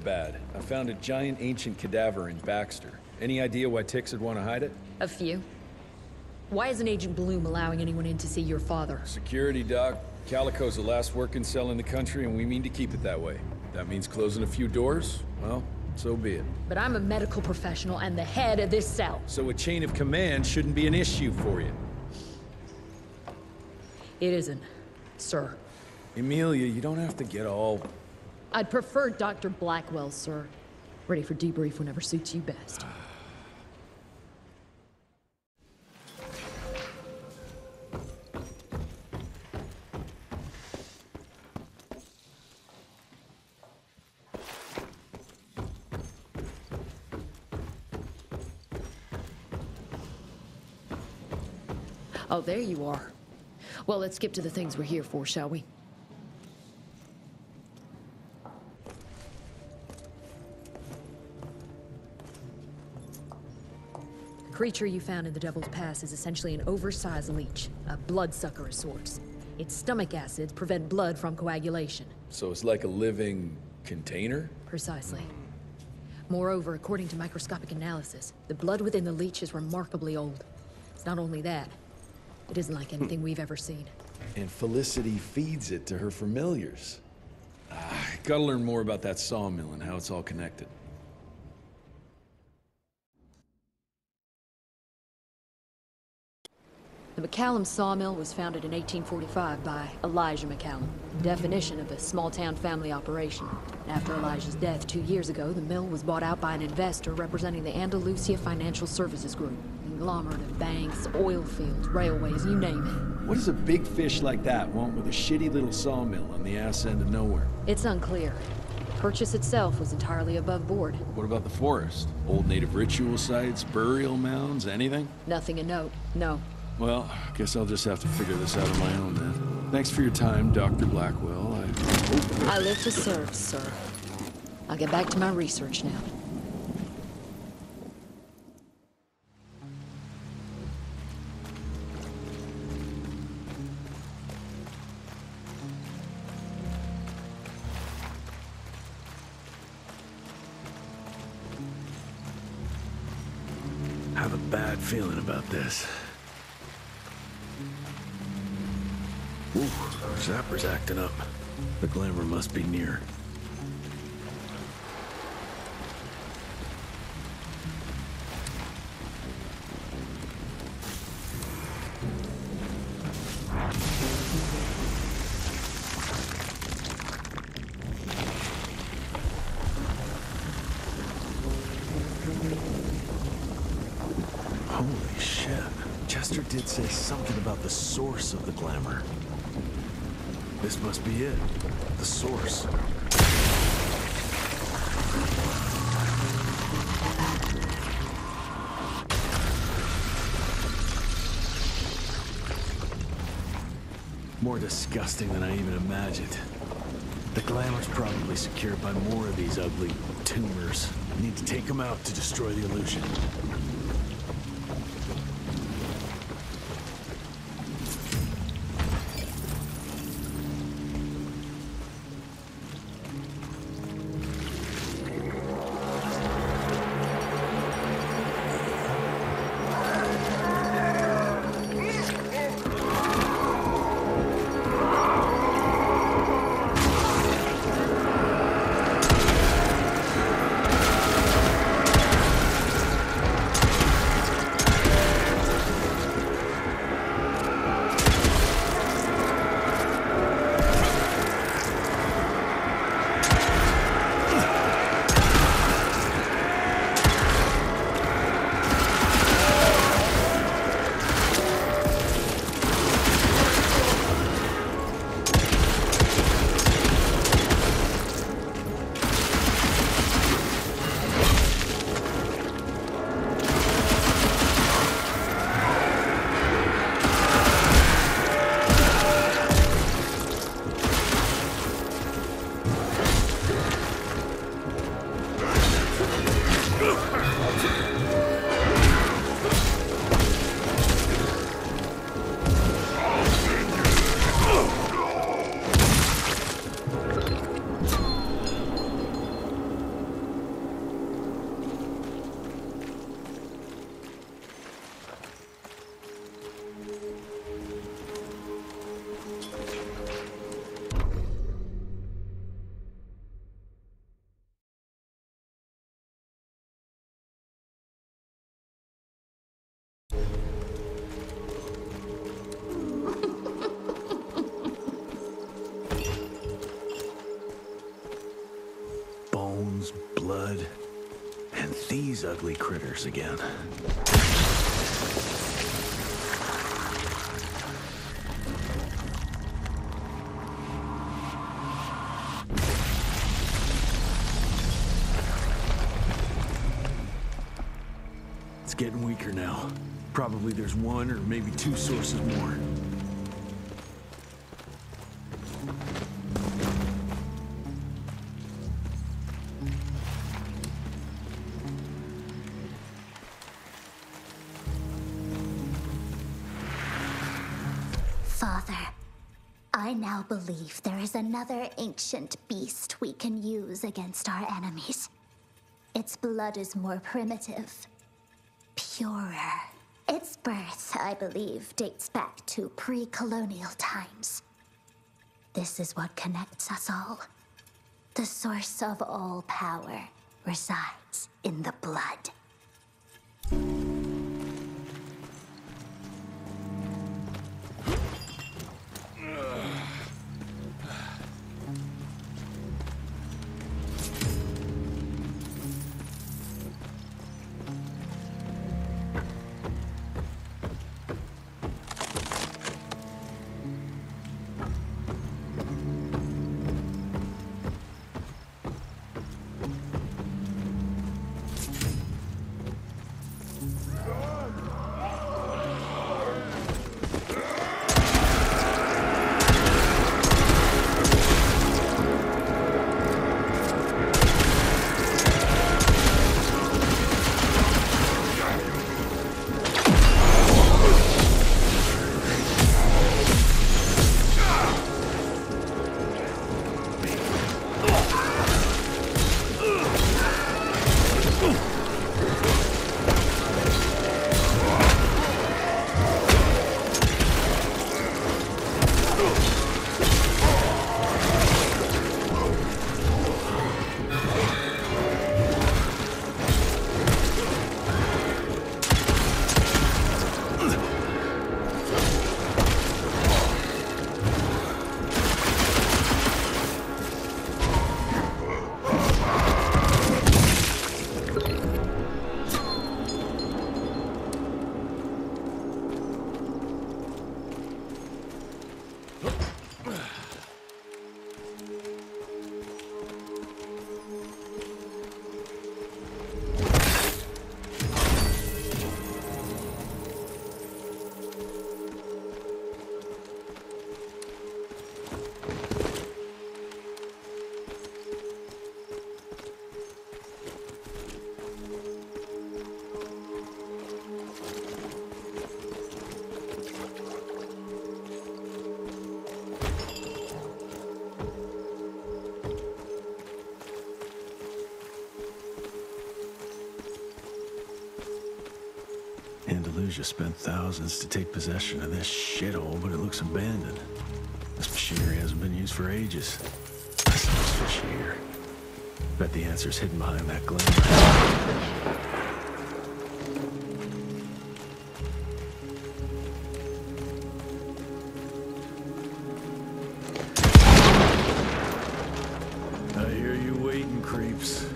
bad. I found a giant ancient cadaver in Baxter. Any idea why Tix would want to hide it? A few. Why isn't Agent Bloom allowing anyone in to see your father? Security, Doc. Calico's the last working cell in the country, and we mean to keep it that way. That means closing a few doors? Well, so be it. But I'm a medical professional and the head of this cell. So a chain of command shouldn't be an issue for you. It isn't, sir. Emilia, you don't have to get all... I'd prefer Dr. Blackwell, sir. Ready for debrief whenever suits you best. Oh, there you are. Well, let's skip to the things we're here for, shall we? The creature you found in the Devil's Pass is essentially an oversized leech, a bloodsucker of sorts. Its stomach acids prevent blood from coagulation. So it's like a living container? Precisely. Moreover, according to microscopic analysis, the blood within the leech is remarkably old. It's not only that, it isn't like anything we've ever seen. And Felicity feeds it to her familiars. Gotta learn more about that sawmill and how it's all connected. The McCallum sawmill was founded in 1845 by Elijah McCallum, definition of a small-town family operation. After Elijah's death 2 years ago, the mill was bought out by an investor representing the Andalusia Financial Services Group. Conglomerate of banks, oil fields, railways, you name it. What does a big fish like that want with a shitty little sawmill on the ass end of nowhere? It's unclear. Purchase itself was entirely above board. What about the forest? Old native ritual sites, burial mounds, anything? Nothing of note, no. Well, guess I'll just have to figure this out on my own then. Thanks for your time, Dr. Blackwell. I live to serve, sir. I'll get back to my research now. I have a bad feeling about this. Ooh, Zapper's acting up. The glamour must be near. Holy shit. Chester did say something about the source of the glamour. This must be it. The source. More disgusting than I even imagined. The glamour's probably secured by more of these ugly tumors. I need to take them out to destroy the illusion. bones, blood, and these ugly critters again. It's getting weaker now. Probably there's one or maybe two sources more. Father, I now believe there is another ancient beast we can use against our enemies. Its blood is more primitive, purer. Its birth, I believe, dates back to pre-colonial times. This is what connects us all. The source of all power resides in the blood. Andalusia spent thousands to take possession of this shithole, but it looks abandoned. This machinery hasn't been used for ages. Something's fishy here. Bet the answer's hidden behind that glamour. I hear you waiting, creeps.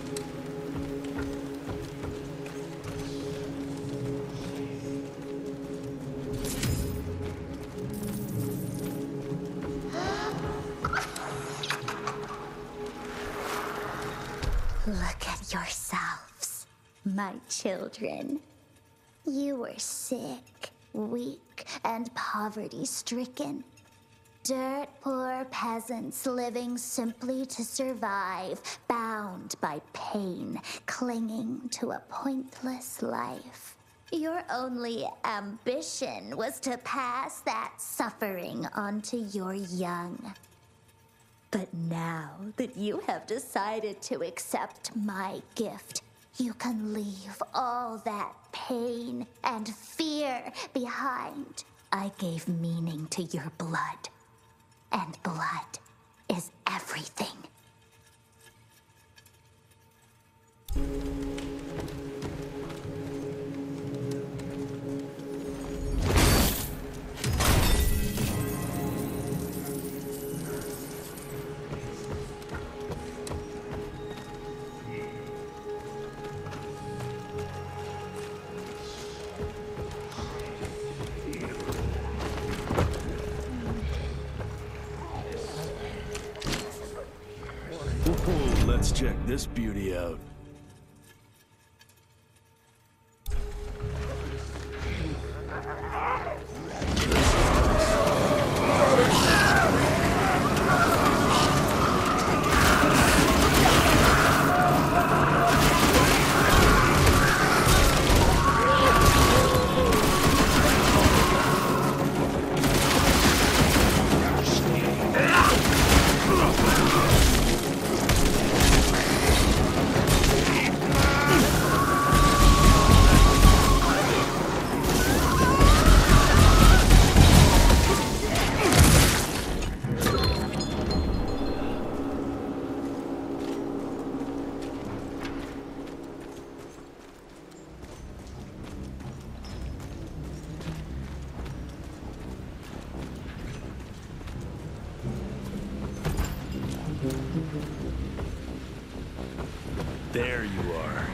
Look at yourselves, my children. You were sick, weak, and poverty-stricken. Dirt poor peasants living simply to survive, bound by pain, clinging to a pointless life. Your only ambition was to pass that suffering on to your young. But now that you have decided to accept my gift, you can leave all that pain and fear behind. I gave meaning to your blood, and blood is everything. Let's check this beauty out. There you are.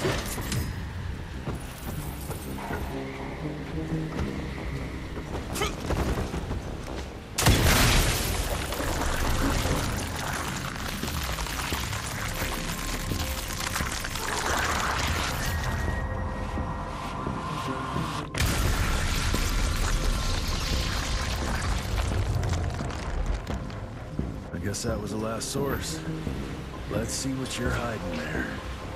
I guess that was the last source. Let's see what you're hiding there.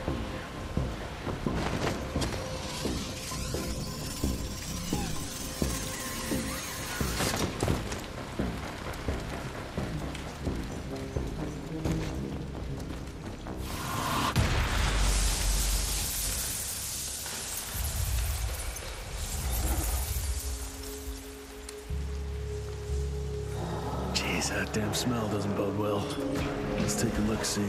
Jeez, that damn smell doesn't bode well. Let's take a look-see.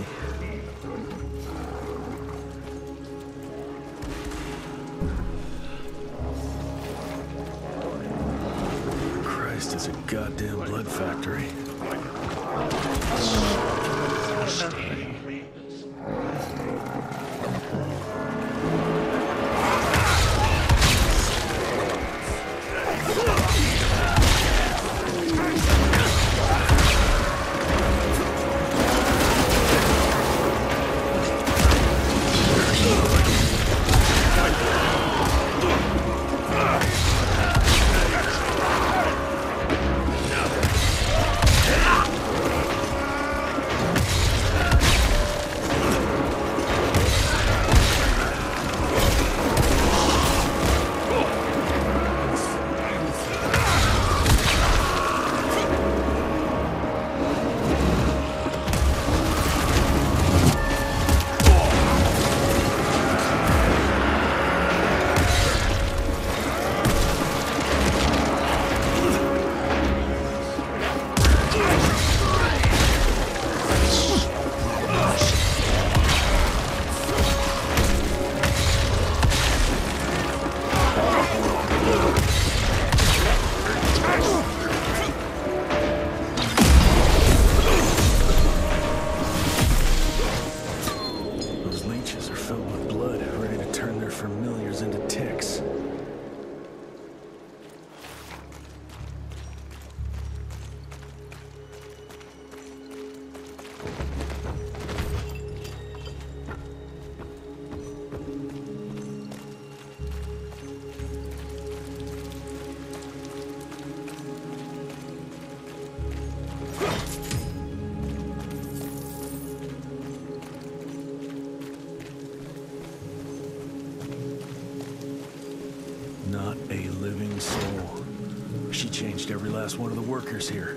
Christ, it's a goddamn blood factory. Familiars into ticks. Not a living soul. She changed every last one of the workers here.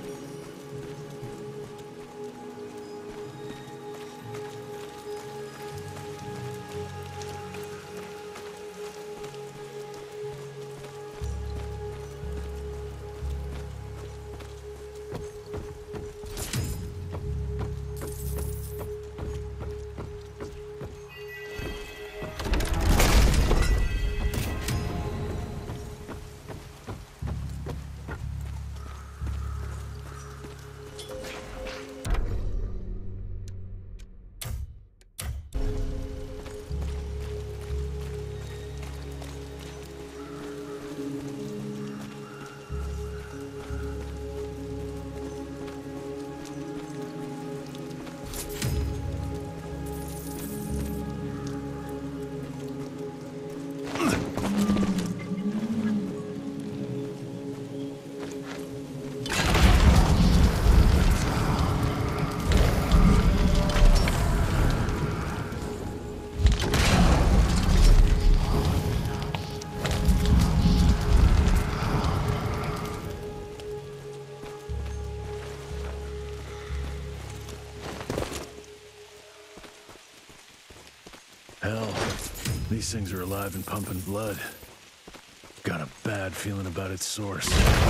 Hell, these things are alive and pumping blood. Got a bad feeling about its source.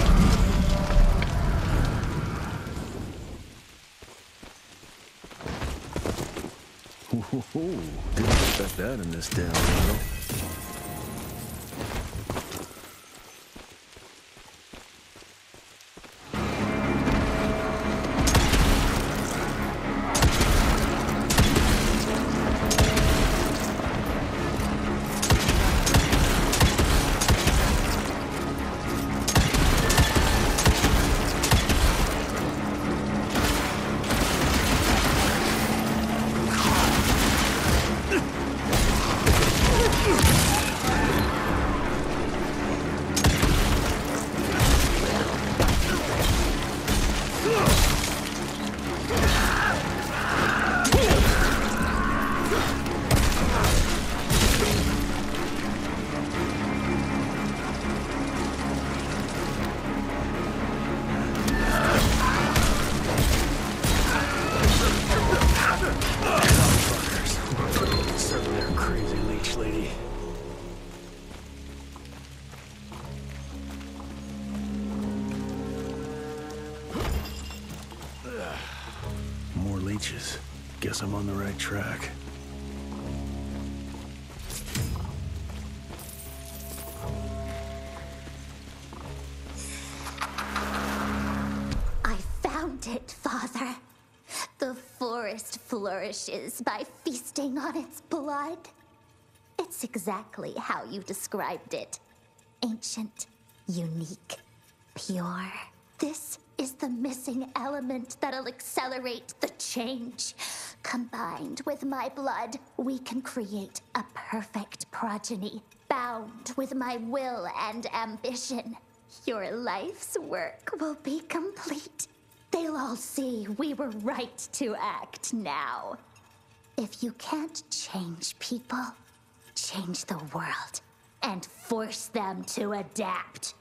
Ooh, didn't expect that in this damn battle. More leeches. Guess I'm on the right track. I found it, Father. The forest flourishes by feasting on its blood. It's exactly how you described it. Ancient, unique, pure. This is the missing element that'll accelerate the change. Combined with my blood, we can create a perfect progeny, bound with my will and ambition. Your life's work will be complete. They'll all see we were right to act now. If you can't change people, change the world and force them to adapt.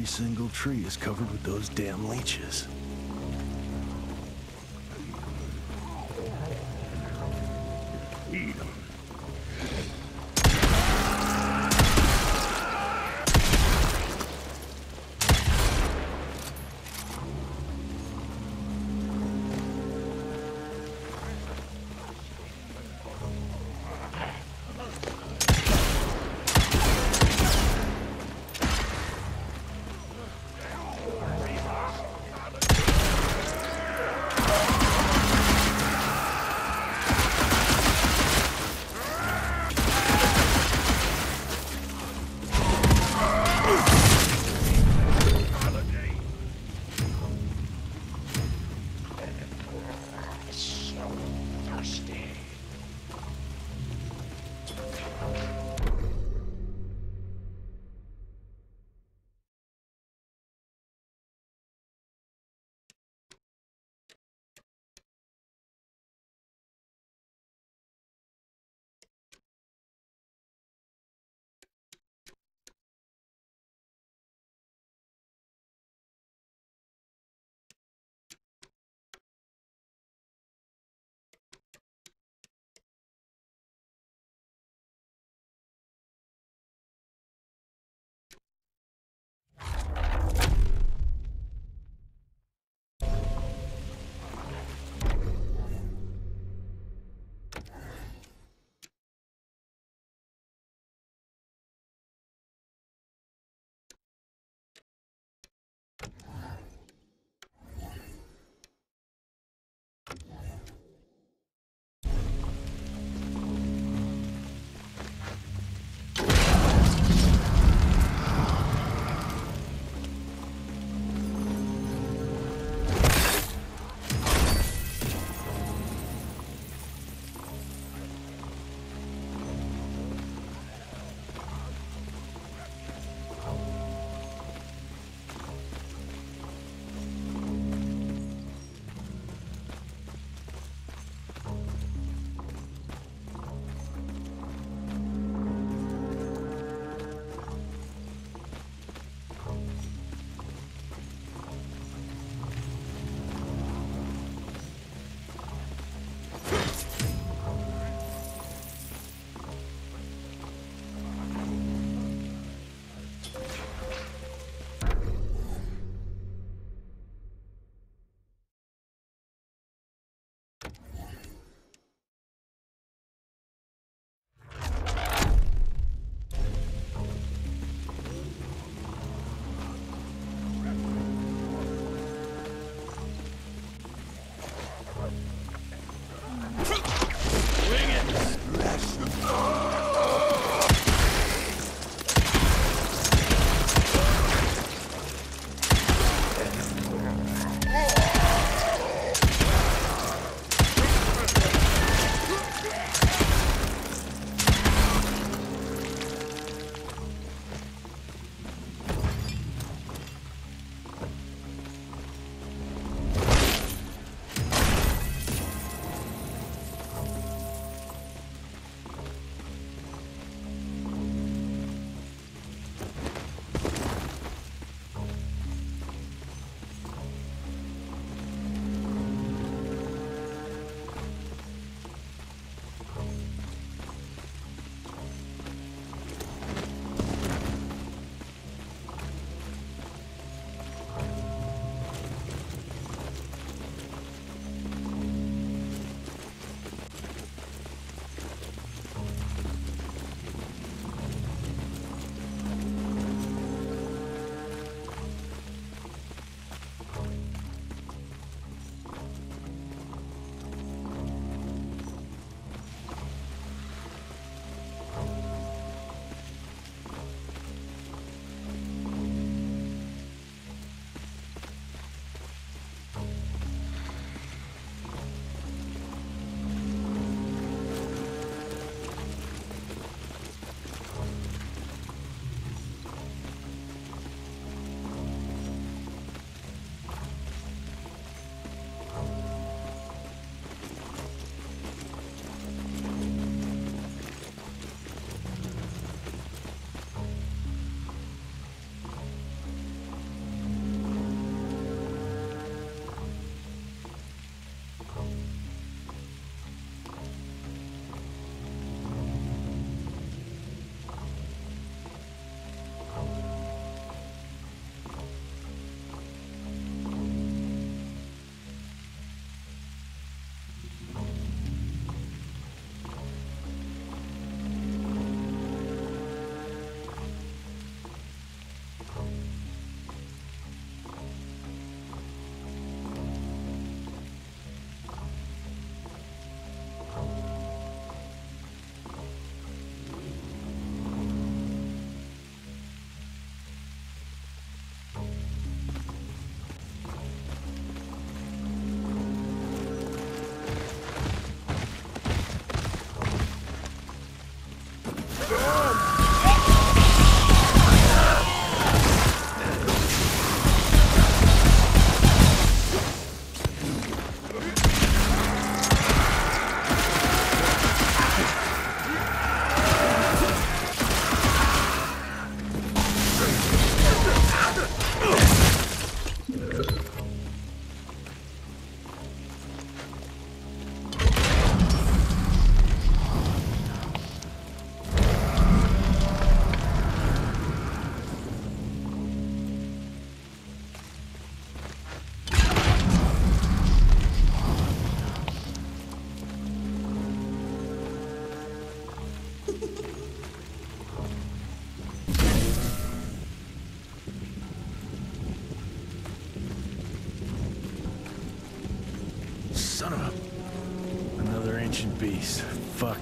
every single tree is covered with those damn leeches. Eat 'em.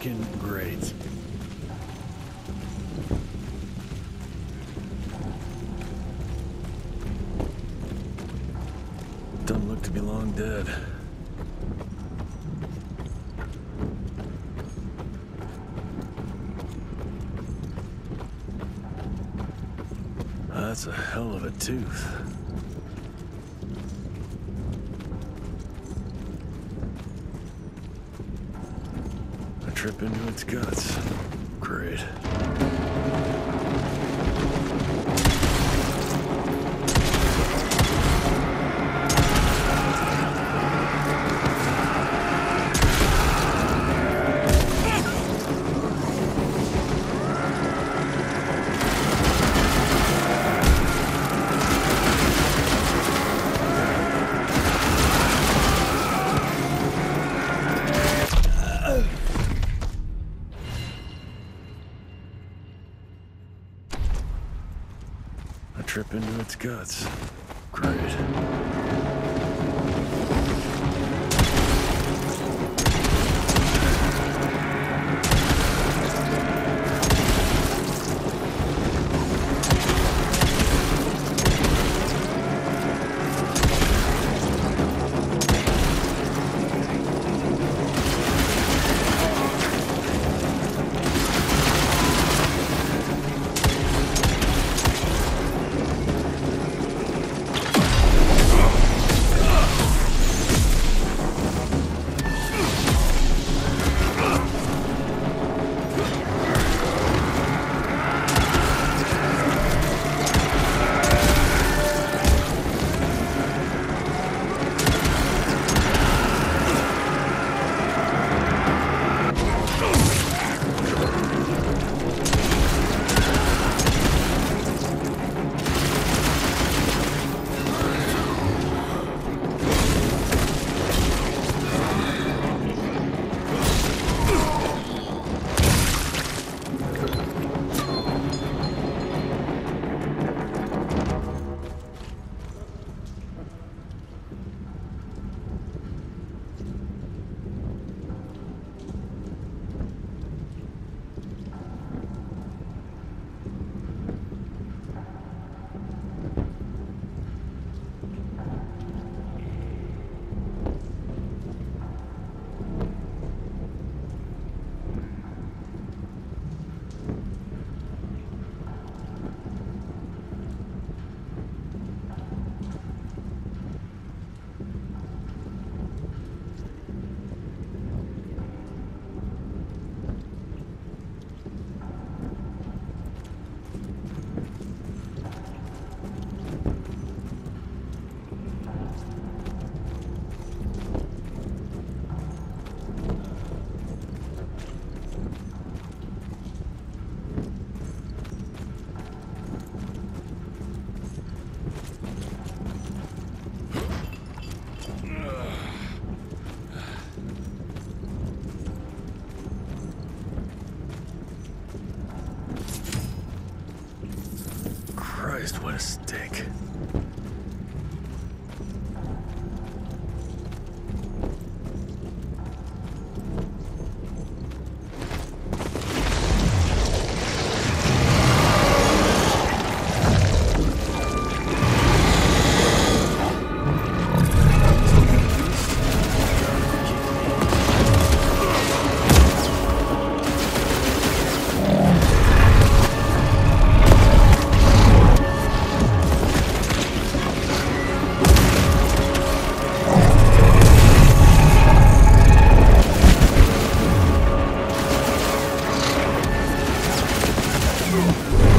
freaking great. Doesn't look to be long dead. That's a hell of a tooth. A trip into its guts. Great. A trip into its guts. Great. Christ, what a stink. Ugh.